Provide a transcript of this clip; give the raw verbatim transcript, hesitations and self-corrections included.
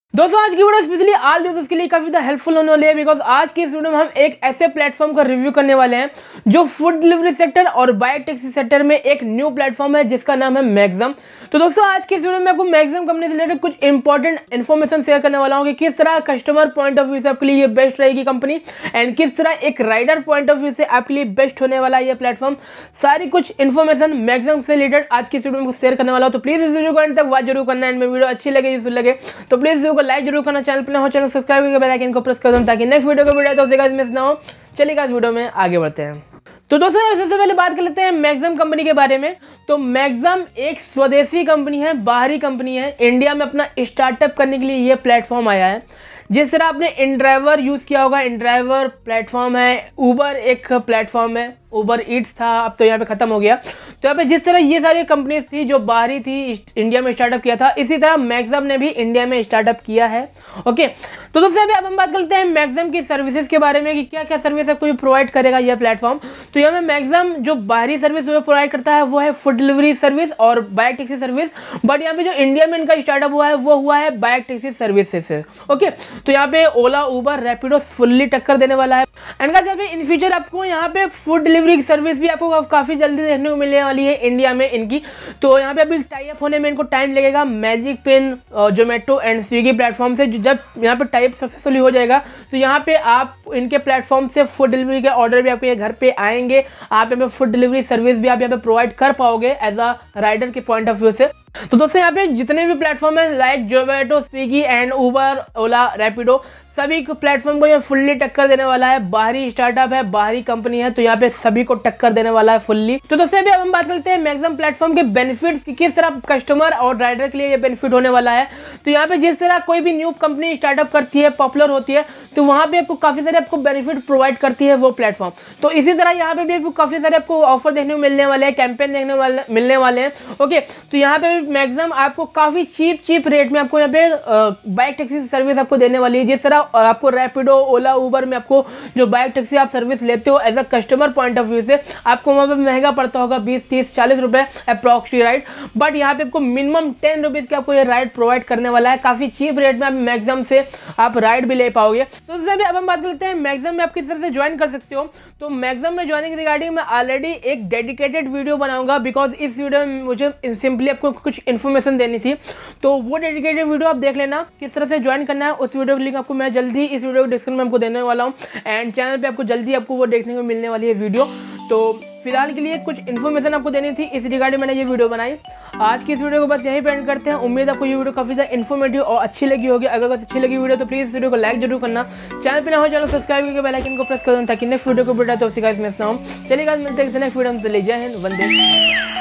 दोस्तों आज की वीडियो स्पेशली आल यूजर्स के लिए काफी ज्यादा हेल्पफुल होने वाली है, बिकॉज आज की इस वीडियो में हम एक ऐसे प्लेटफॉर्म का रिव्यू करने वाले हैं जो फूड डिलीवरी सेक्टर और बाइक टैक्सी सेक्टर में एक न्यू प्लेटफॉर्म है जिसका नाम है मैक्सिम। तो दोस्तों आज की इस वीडियो में आपको मैक्सिम कंपनी से रिलेटेड कुछ इंपॉर्टेंट इन्फॉर्मेशन शेयर करने वाला हूँ कि किस तरह कस्टमर पॉइंट ऑफ व्यू से आपके लिए ये बेस्ट रहेगी कंपनी एंड किस तरह एक राइडर पॉइंट ऑफ व्यू से आपके लिए बेस्ट होने वाला है ये प्लेटफॉर्म। सारी कुछ इन्फॉर्मेशन मैक्सिम से रिलेटेड आज की इस वीडियो में शेयर करने वाला हूँ, तो प्लीज इस वीडियो को अंत तक वॉच जरूर करना एंड वीडियो अच्छी लगे यूजफुल लगे तो प्लीज वीडियो को लाइक जरूर करना, चैनल पर हो चैनल सब्सक्राइब करके बेल आइकन को प्रेस कर दो ताकि नेक्स्ट वीडियो का वीडियो तो उससे मिस ना हो। चलिए इस वीडियो में आगे बढ़ते हैं। तो दोस्तों सबसे पहले बात कर लेते हैं मैक्सिम कंपनी के बारे में। तो मैक्सिम एक स्वदेशी कंपनी है, बाहरी कंपनी है। इंडिया में अपना स्टार्टअप करने के लिए ये प्लेटफॉर्म आया है। जिस तरह आपने इनड्राइवर यूज़ किया होगा, इनड्राइवर प्लेटफॉर्म है, ऊबर एक प्लेटफॉर्म है, ऊबर ईट्स था, अब तो यहाँ पे ख़त्म हो गया। तो यहाँ पे जिस तरह ये सारी कंपनीज थी जो बाहरी थी इंडिया में स्टार्टअप किया था, इसी तरह मैक्सिम ने भी इंडिया में स्टार्टअप किया है। ओके, तो दोस्तों अभी अब हम बात करते हैं मैक्सिम की सर्विसेज के बारे में कि क्या क्या सर्विस आपको प्रोवाइड करेगा यह प्लेटफॉर्म। तो यहाँ पे मैक्सिम जो बाहरी सर्विस वो प्रोवाइड करता है वो है फूड डिलीवरी सर्विस और बाइक टैक्सी सर्विस, बट यहाँ पे जो इंडिया में इनका स्टार्टअप हुआ है वो हुआ है बाइक टैक्सी सर्विसेज से। ओके, तो यहाँ पे ओला, उबर, रैपिडो फुल्ली टक्कर देने वाला है। एंड गाइस यहाँ पे इन फ्यूचर आपको यहाँ पे फूड डिलीवरी की सर्विस भी आपको काफी जल्दी देखने को मिलने वाली है इंडिया में इनकी। तो यहाँ पे अभी टाई अप होने में इनको टाइम लगेगा magicpin, Zomato and Swiggy platform से। जब यहाँ पे टाई अप सक्सेसफुली हो जाएगा तो यहाँ पे आप इनके प्लेटफॉर्म से फूड डिलीवरी के ऑर्डर भी आपके घर पे आएंगे, आप यहाँ पे फूड डिलीवरी सर्विस भी आप यहाँ पे प्रोवाइड कर पाओगे एज अ राइडर के पॉइंट ऑफ व्यू से। तो दोस्तों यहाँ पे जितने भी प्लेटफॉर्म है like Zomato, Swiggy and Uber, Ola, Rapido, सभी को प्लेटफॉर्म को ये फुल्ली टक्कर देने वाला है। बाहरी स्टार्टअप है, बाहरी कंपनी है, तो यहाँ पे सभी को टक्कर देने वाला है फुल्ली। तो दोस्तों अभी अब हम बात करते हैं मैक्सिम प्लेटफॉर्म के बेनिफिट्स कि किस तरह कस्टमर और राइडर के लिए ये बेनिफिट होने वाला है। तो यहाँ पे जिस तरह कोई भी न्यू कंपनी स्टार्टअप करती है, पॉपुलर होती है, तो वहाँ पे आपको काफी सारे आपको बेनिफिट प्रोवाइड करती है वो प्लेटफॉर्म। तो इसी तरह यहाँ पे भी आपको काफी सारे आपको ऑफर देखने को मिलने वाले हैं, कैंपेन देखने वाले मिलने वाले हैं। ओके, तो यहाँ पे मैक्सिम आपको काफी चीप चीप रेट में आपको यहाँ पे बाइक टैक्सी सर्विस आपको देने वाली है। जिस तरह आपको रैपिडो, ओला, उबर में आपको जो बाइक टैक्सी आप सर्विस लेते हो as a customer point of view से आपको वहाँ पे महंगा पड़ता होगा बीस, तीस, चालीस रुपए अप्रॉक्सी राइड, बट यहाँ पे आपको मिनिमम टेन रुपीज के आपको ये राइड प्रोवाइड करने वाला है। काफी चीप रेट में आप मैक्सिम से आप राइड भी ले पाओगे। तो इससे भी अब हम बात करते हैं मैक्सिम में आप किस तरह से ज्वाइन कर सकते हो। तो मैक्सिम में ज्वाइनिंग रिगार्डिंग मैं ऑलरेडी एक डेडिकेटेड वीडियो बनाऊंगा, बिकॉज इस वीडियो में मुझे सिंपली आपको कुछ इन्फॉर्मेशन देनी थी। तो वो डेडिकेटेड वीडियो आप देख लेना किस तरह से ज्वाइन करना है। उस वीडियो की लिंक आपको मैं जल्दी इस वीडियो को डिस्क्रिप्शन में आपको देने वाला हूँ एंड चैनल पे आपको जल्दी आपको वो देखने को मिलने वाली है वीडियो। तो फिलहाल के लिए कुछ इन्फॉर्मेशन आपको देनी थी, इस रिगार्डिंग मैंने ये वीडियो बनाई। आज की इस वीडियो को बस यहीं पे एंड करते हैं। उम्मीद आपको ये वीडियो काफी ज़्यादा इन्फॉर्मेटिव और अच्छी लगी होगी। अगर अच्छी लगी वीडियो तो प्लीज़ वीडियो को लाइक जरूर करना, चैनल पे ना हो चैनल सब्सक्राइब करके बेल आइकन को प्रेस कर दो ताकि नेक्स्ट वीडियो को वीडियो तो उसी का मिस ना हो। चलिए गाइस मिलते हैं नेक्स्ट वीडियो में। जय हिंद, वंदे।